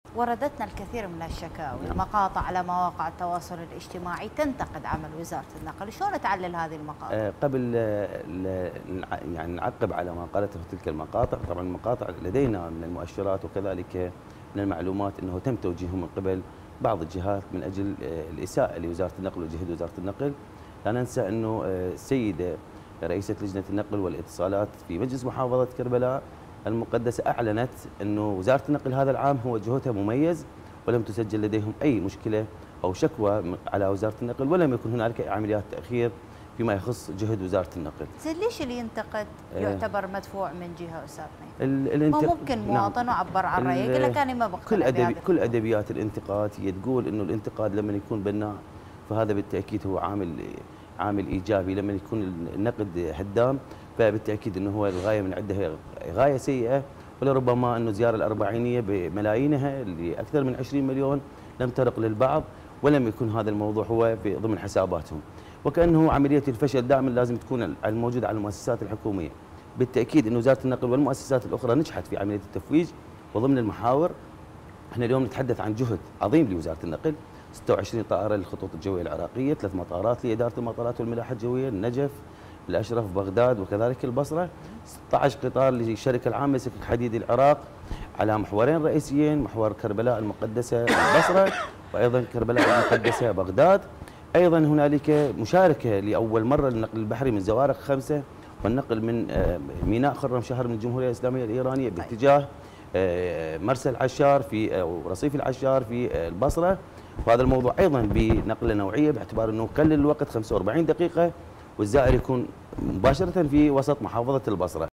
وردتنا الكثير من الشكاوي، المقاطع على مواقع التواصل الاجتماعي تنتقد عمل وزارة النقل، شلون تعلل هذه المقاطع؟ قبل يعني نعقب على ما قالته تلك المقاطع. طبعا المقاطع لدينا من المؤشرات وكذلك من المعلومات أنه تم توجيهه من قبل بعض الجهات من أجل الإساءة لوزارة النقل وجهد وزارة النقل. لا ننسى أنه السيدة رئيسة لجنة النقل والاتصالات في مجلس محافظة كربلاء المقدسة أعلنت أنه وزارة النقل هذا العام هو جهدها مميز، ولم تسجل لديهم أي مشكلة أو شكوى على وزارة النقل، ولم يكن هنالك عمليات تأخير فيما يخص جهد وزارة النقل. زين ليش اللي ينتقد يعتبر مدفوع من جهة أستاذنا؟ ما ممكن مواطن وعبر عن رأيه يقول لك أنا ما بقتنع بهذا. كل أدبيات الانتقاد هي تقول أنه الانتقاد لما يكون بناء فهذا بالتأكيد هو عامل إيجابي، لما يكون النقد هدام فبالتأكيد أنه هو الغاية من عنده غاية سيئة، ولربما أنه الزيارة الأربعينية بملايينها اللي أكثر من 20 مليون لم ترق للبعض، ولم يكن هذا الموضوع هو في ضمن حساباتهم. وكأنه عملية الفشل دائما لازم تكون الموجودة على المؤسسات الحكومية. بالتأكيد أن وزارة النقل والمؤسسات الأخرى نجحت في عملية التفويج وضمن المحاور. احنا اليوم نتحدث عن جهد عظيم لوزارة النقل، 26 طائرة للخطوط الجوية العراقية، 3 مطارات لإدارة المطارات والملاحة الجوية، النجف، الأشرف، بغداد وكذلك البصرة، 16 قطار للشركة العامة لسكك حديد العراق على محورين رئيسيين، محور كربلاء المقدسة البصرة وأيضا كربلاء المقدسة بغداد. أيضا هنالك مشاركة لأول مرة للنقل البحري من زوارق 5 والنقل من ميناء خرم شهر من الجمهورية الإسلامية الإيرانية باتجاه مرسى العشار في رصيف العشار في البصرة. وهذا الموضوع أيضا بنقلة نوعية باعتبار أنه قلل الوقت 45 دقيقة والزائر يكون مباشرة في وسط محافظة البصرة.